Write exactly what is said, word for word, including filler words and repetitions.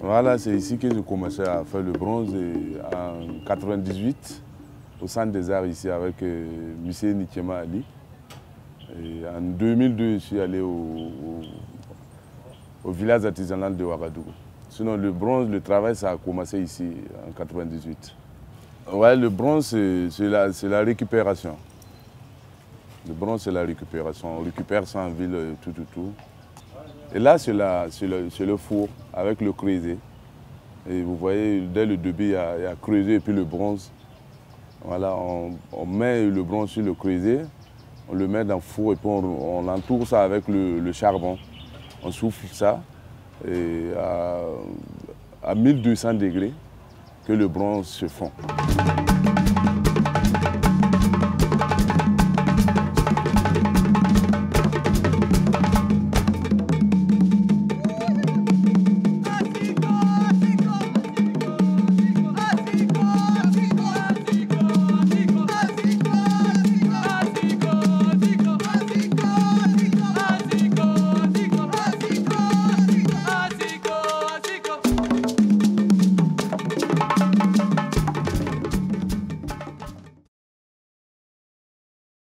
Voilà, c'est ici que j'ai commencé à faire le bronze et en mille neuf cent quatre-vingt-dix-huit, au Centre des Arts ici avec euh, M. Nikema Ali. Et en deux mille deux, je suis allé au, au, au village artisanal de Ouagadougou. Sinon, le bronze, le travail, ça a commencé ici en mille neuf cent quatre-vingt-dix-huit. Ouais, le bronze, c'est la, la récupération. Le bronze, c'est la récupération. On récupère ça en ville, tout, tout, tout. Et là, c'est le, le four avec le creuset. Et vous voyez, dès le début, il y a, il y a creuset et puis le bronze. Voilà, on, on met le bronze sur le creuset, on le met dans le four et puis on, on entoure ça avec le, le charbon. On souffle ça et à, à mille deux cents degrés que le bronze se fond.